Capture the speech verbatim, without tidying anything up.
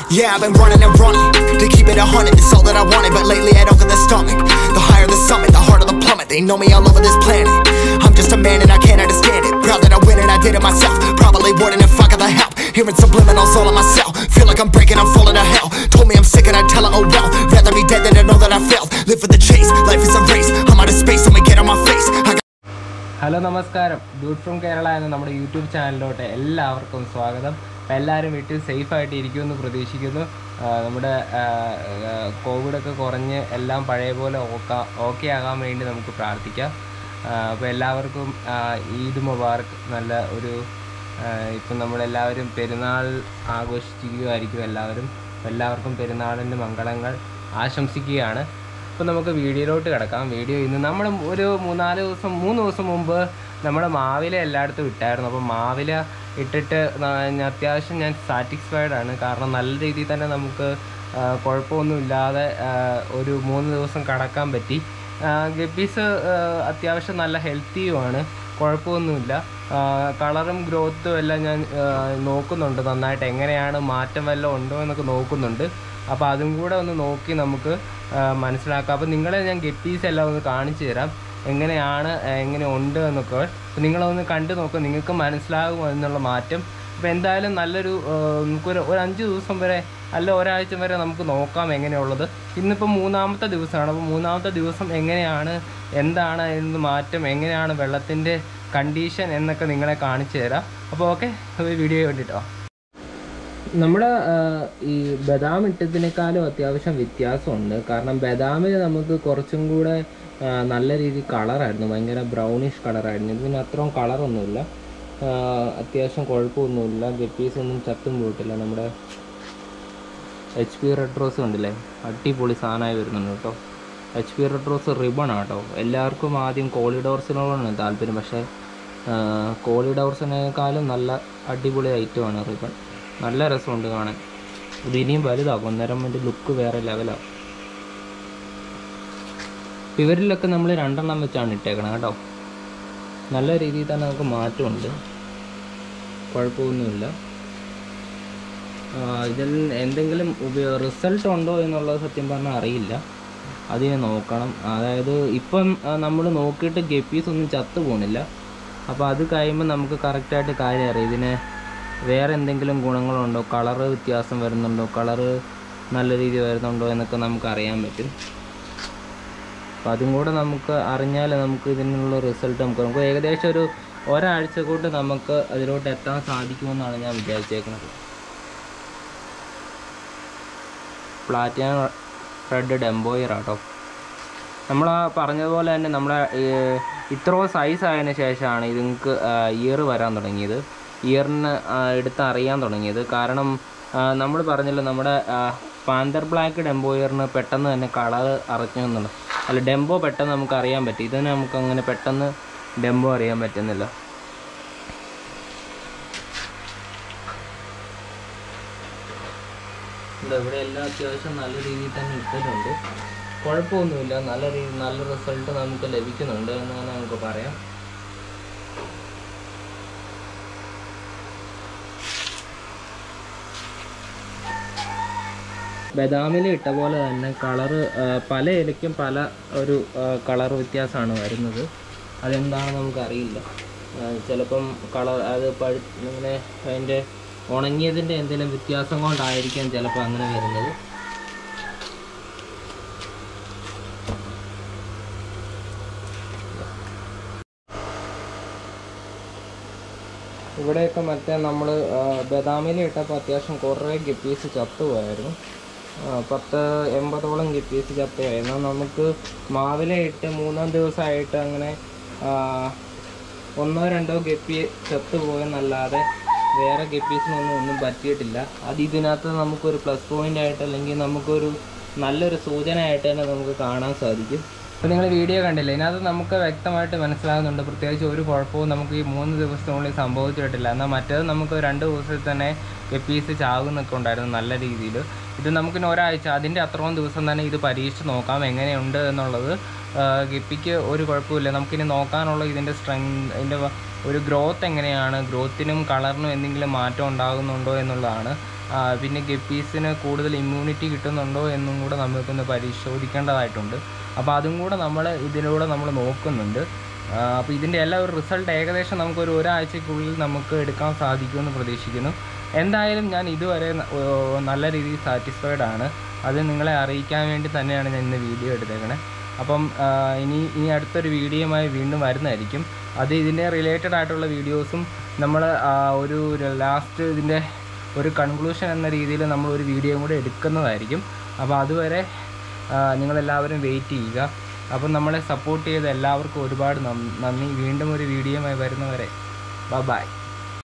Yeah, I've been running and running to keep it a hundred, it's all that I wanted. But lately I don't get the stomach. The higher the summit, the harder the plummet. They know me all over this planet. I'm just a man and I can't understand it. Proud that I win and I did it myself. Probably wouldn't if I got the help. Hearing subliminals all on myself. Feel like I'm breaking, I'm falling to hell. Told me I'm sick and I tell her, oh well. Rather be dead than to know that I failed. Live for the chase, life is a race. I'm out of space, so me get on my face. I got hello നമസ്കാരം, dude from Kerala എന്ന നമ്മുടെ YouTube ചാനലിലോട്ട് എല്ലാവർക്കും സ്വാഗതം. അപ്പോൾ എല്ലാവരും വീട്ടിൽ സേഫായിട്ട് ഇരിക്കുമെന്ന് പ്രതീക്ഷിക്കുന്നു. നമ്മുടെ കോവിഡൊക്കെ കുറഞ്ഞ് എല്ലാം പഴയ പോലെ ഓക്ക ഓക്കെ ആകാൻ വേണ്ടി നമുക്ക് പ്രാർത്ഥിക്കാം. അപ്പോൾ എല്ലാവർക്കും ഈദ് മുബാറക്ക്. നല്ല ഒരു ഇപ്പം നമ്മളെല്ലാവരും പെരുന്നാൾ ആഘോഷിക്കുകയായിരിക്കും എല്ലാവരും. എല്ലാവർക്കും പെരുന്നാളിൻ്റെ മംഗളങ്ങൾ ആശംസിക്കുകയാണ്. അപ്പോൾ നമുക്ക് വീഡിയോയിലോട്ട് കിടക്കാം. വീഡിയോ ഇന്ന് നമ്മൾ ഒരു മൂന്നാല് ദിവസം മൂന്ന് ദിവസം മുമ്പ് നമ്മുടെ മാവില എല്ലായിടത്തും ഇട്ടായിരുന്നു. അപ്പോൾ മാവില ഇട്ടിട്ട് അത്യാവശ്യം ഞാൻ സാറ്റിസ്ഫൈഡ് ആണ്. കാരണം നല്ല രീതിയിൽ തന്നെ നമുക്ക് കുഴപ്പമൊന്നുമില്ലാതെ ഒരു മൂന്ന് ദിവസം കടക്കാൻ പറ്റി. ഗപ്പീസ് അത്യാവശ്യം നല്ല ഹെൽത്തിയുമാണ്, കുഴപ്പമൊന്നുമില്ല. കളറും ഗ്രോത്തും എല്ലാം ഞാൻ നോക്കുന്നുണ്ട് നന്നായിട്ട്. എങ്ങനെയാണ് മാറ്റം വല്ലതും ഉണ്ടോ എന്നൊക്കെ നോക്കുന്നുണ്ട്. അപ്പോൾ അതും കൂടെ ഒന്ന് നോക്കി നമുക്ക് മനസ്സിലാക്കാം. അപ്പോൾ നിങ്ങളെ ഞാൻ ഗപ്പീസ് എല്ലാം ഒന്ന് കാണിച്ചു തരാം, എങ്ങനെയാണ് എങ്ങനെ ഉണ്ട് എന്നൊക്കെ. അപ്പോൾ നിങ്ങളൊന്ന് കണ്ടു നോക്കുക, നിങ്ങൾക്ക് മനസ്സിലാകും എന്നുള്ള മാറ്റം. അപ്പോൾ എന്തായാലും നല്ലൊരു നമുക്കൊരു ഒരു അഞ്ച് ദിവസം വരെ അല്ല ഒരാഴ്ച വരെ നമുക്ക് നോക്കാം എങ്ങനെയുള്ളത്. ഇന്നിപ്പോൾ മൂന്നാമത്തെ ദിവസമാണ്. അപ്പോൾ മൂന്നാമത്തെ ദിവസം എങ്ങനെയാണ്, എന്താണ് എന്ന് മാറ്റം, എങ്ങനെയാണ് വെള്ളത്തിൻ്റെ കണ്ടീഷൻ എന്നൊക്കെ നിങ്ങളെ കാണിച്ചു തരാം. അപ്പോൾ ഓക്കെ, വീഡിയോ വേണ്ടിയിട്ടോ. നമ്മുടെ ഈ ബദാം ഇട്ടതിനേക്കാളും അത്യാവശ്യം വ്യത്യാസമുണ്ട്. കാരണം ബദാമിൽ നമുക്ക് കുറച്ചും കൂടെ നല്ല രീതിയിൽ കളറായിരുന്നു, ഭയങ്കര ബ്രൗണിഷ് കളറായിരുന്നു. ഇതിന് അത്രയും കളറൊന്നുമില്ല, അത്യാവശ്യം കുഴപ്പമൊന്നുമില്ല. ഗപ്പീസൊന്നും ചത്തും പോയിട്ടില്ല. നമ്മുടെ എച്ച് പി റെഡ് റോസ് കണ്ടില്ലേ, അടിപൊളി സാധനമായി വരുന്നുണ്ട് കേട്ടോ. എച്ച് പി റെഡ് റോസ് റിബണാണ് കേട്ടോ. എല്ലാവർക്കും ആദ്യം കോളിഡോർസിനോടാണ് താല്പര്യം, പക്ഷേ കോളിഡോർസിനേക്കാളും നല്ല അടിപൊളി ഐറ്റമാണ് റിബൺ. നല്ല രസമുണ്ട് കാണാൻ. ഇത് ഇനിയും വലുതാകും, അന്നേരം എൻ്റെ ലുക്ക് വേറെ ലെവലാകും. ഇവരിലൊക്കെ നമ്മൾ രണ്ടെണ്ണം വെച്ചാണ് ഇട്ടേക്കണം കേട്ടോ. നല്ല രീതിയിൽ തന്നെ നമുക്ക് മാറ്റമുണ്ട്, കുഴപ്പമൊന്നുമില്ല. ഇതിൽ എന്തെങ്കിലും ഉപയോഗ റിസൾട്ട് ഉണ്ടോ എന്നുള്ളത് സത്യം പറഞ്ഞാൽ അറിയില്ല, അതിനെ നോക്കണം. അതായത് ഇപ്പം നമ്മൾ നോക്കിയിട്ട് ഗപ്പീസ് ഒന്നും ചത്തു പോകുന്നില്ല. അപ്പോൾ അത് കഴിയുമ്പോൾ നമുക്ക് കറക്റ്റായിട്ട് കാര്യം അറിയാം ഇതിന് വേറെ എന്തെങ്കിലും ഗുണങ്ങളുണ്ടോ, കളറ് വ്യത്യാസം വരുന്നുണ്ടോ, കളറ് നല്ല രീതിയിൽ വരുന്നുണ്ടോ എന്നൊക്കെ നമുക്ക് അറിയാൻ പറ്റും. അപ്പോൾ അതും കൂടെ നമുക്ക് അറിഞ്ഞാൽ നമുക്ക് ഇതിനുള്ള റിസൾട്ട് നമുക്ക് നമുക്ക് ഏകദേശം ഒരു ഒരാഴ്ച കൊണ്ട് നമുക്ക് അതിലോട്ട് എത്താൻ സാധിക്കുമെന്നാണ് ഞാൻ വിചാരിച്ചേക്കുന്നത്. പ്ലാറ്റിനം റെഡ് ഡെംബോയർ ആട്ടോ. നമ്മൾ ആ പറഞ്ഞതുപോലെ തന്നെ നമ്മുടെ ഇത്രയും സൈസ് ആയതിനു ശേഷമാണ് ഇതിങ്ങൾക്ക് ഇയർ വരാൻ തുടങ്ങിയത്, ഇയറിന് എടുത്ത് അറിയാൻ തുടങ്ങിയത്. കാരണം നമ്മൾ പറഞ്ഞല്ലോ നമ്മുടെ പാന്തർ ബ്ലാക്ക് ഡെംബോയറിന് പെട്ടെന്ന് തന്നെ കളർ അറിഞ്ഞു എന്നുള്ളത്. അല്ല, ഡെംബോ പെട്ടെന്ന് നമുക്ക് അറിയാൻ പറ്റും. ഇതിന് നമുക്ക് അങ്ങനെ പെട്ടെന്ന് ഡെംബോ അറിയാൻ പറ്റുന്നില്ല. ഇവിടെ എല്ലാം അത്യാവശ്യം നല്ല രീതിയിൽ തന്നെ ഇട്ടിട്ടുണ്ട്, കുഴപ്പമൊന്നുമില്ല. നല്ല രീതി നല്ല റിസൾട്ട് നമുക്ക് ലഭിക്കുന്നുണ്ട് എന്ന് തന്നെ നമുക്ക് പറയാം. ബദാമിൽ ഇട്ട പോലെ തന്നെ കളറ് പല ഇലയ്ക്കും പല ഒരു കളർ വ്യത്യാസമാണ് വരുന്നത്. അതെന്താണെന്ന് നമുക്കറിയില്ല. ചിലപ്പം കളർ അത് പഴു ഇങ്ങനെ അതിൻ്റെ ഉണങ്ങിയതിൻ്റെ എന്തെങ്കിലും വ്യത്യാസം കൊണ്ടായിരിക്കാം ചിലപ്പോൾ അങ്ങനെ വരുന്നത്. ഇവിടെയൊക്കെ മറ്റേ നമ്മൾ ബദാമിൽ ഇട്ടപ്പോൾ അത്യാവശ്യം കുറേ ഗപ്പീസ് ചത്തുപോയായിരുന്നു. പത്ത് എൺപതോളം ഗപ്പീസ് ചത്തുപോയി. എന്നാൽ നമുക്ക് മാവില ഇട്ട് മൂന്നാം ദിവസമായിട്ട് അങ്ങനെ ഒന്നോ രണ്ടോ ഗപ്പി ചത്തുപോയെന്നല്ലാതെ വേറെ ഗപ്പീസിനൊന്നും ഒന്നും പറ്റിയിട്ടില്ല. അത് ഇതിനകത്ത് നമുക്കൊരു പ്ലസ് പോയിൻ്റ് ആയിട്ട് അല്ലെങ്കിൽ നമുക്കൊരു നല്ലൊരു സൂചനയായിട്ട് തന്നെ നമുക്ക് കാണാൻ സാധിക്കും. അപ്പോൾ നിങ്ങൾ വീഡിയോ കണ്ടില്ലേ, ഇതിനകത്ത് നമുക്ക് വ്യക്തമായിട്ട് മനസ്സിലാകുന്നുണ്ട് പ്രത്യേകിച്ച് ഒരു കുഴപ്പവും നമുക്ക് ഈ മൂന്ന് ദിവസത്തിനുള്ളിൽ സംഭവിച്ചിട്ടില്ല. എന്നാൽ മറ്റേത് നമുക്ക് രണ്ട് ദിവസത്തിൽ തന്നെ ഗപ്പീസ് ചാകുന്നൊക്കെ ഉണ്ടായിരുന്നു നല്ല രീതിയിൽ. ഇത് നമുക്കിനി ഒരാഴ്ച അതിൻ്റെ അത്രയും ദിവസം തന്നെ ഇത് പരീക്ഷിച്ച് നോക്കാം എങ്ങനെയുണ്ട് എന്നുള്ളത്. ഗപ്പിക്ക് ഒരു കുഴപ്പമില്ല. നമുക്കിനി നോക്കാനുള്ള ഇതിൻ്റെ സ്ട്രെങ്ത്, ഇതിൻ്റെ ഒരു ഗ്രോത്ത് എങ്ങനെയാണ്, ഗ്രോത്തിനും കളറിനും എന്തെങ്കിലും മാറ്റം ഉണ്ടാകുന്നുണ്ടോ എന്നുള്ളതാണ്. പിന്നെ ഗപ്പീസിന് കൂടുതൽ ഇമ്മ്യൂണിറ്റി കിട്ടുന്നുണ്ടോ എന്നും കൂടെ നമുക്കൊന്ന് പരിശോധിക്കേണ്ടതായിട്ടുണ്ട്. അപ്പോൾ അതും കൂടെ നമ്മൾ ഇതിലൂടെ നമ്മൾ നോക്കുന്നുണ്ട്. അപ്പോൾ ഇതിൻ്റെ എല്ലാ ഒരു റിസൾട്ട് ഏകദേശം നമുക്കൊരു ഒരാഴ്ചയ്ക്കുള്ളിൽ നമുക്ക് എടുക്കാൻ സാധിക്കുമെന്ന് പ്രതീക്ഷിക്കുന്നു. എന്തായാലും ഞാൻ ഇതുവരെ നല്ല രീതിയിൽ സാറ്റിസ്ഫൈഡ് ആണ്. അത് നിങ്ങളെ അറിയിക്കാൻ വേണ്ടി തന്നെയാണ് ഞാൻ ഇന്ന് വീഡിയോ എടുത്തേക്കണേ. അപ്പം ഇനി ഇനി അടുത്തൊരു വീഡിയോയുമായി വീണ്ടും വരുന്നതായിരിക്കും. അത് ഇതിൻ്റെ റിലേറ്റഡ് ആയിട്ടുള്ള വീഡിയോസും നമ്മൾ ഒരു ലാസ്റ്റ് ഇതിൻ്റെ ഒരു കൺക്ലൂഷൻ എന്ന രീതിയിൽ നമ്മൾ ഒരു വീഡിയോയും കൂടെ എടുക്കുന്നതായിരിക്കും. അപ്പോൾ അതുവരെ നിങ്ങളെല്ലാവരും വെയിറ്റ് ചെയ്യുക. അപ്പം നമ്മളെ സപ്പോർട്ട് ചെയ്ത എല്ലാവർക്കും ഒരുപാട് നന്ദി. വീണ്ടും ഒരു വീഡിയോയുമായി വരുന്നവരെ ബൈ ബൈ.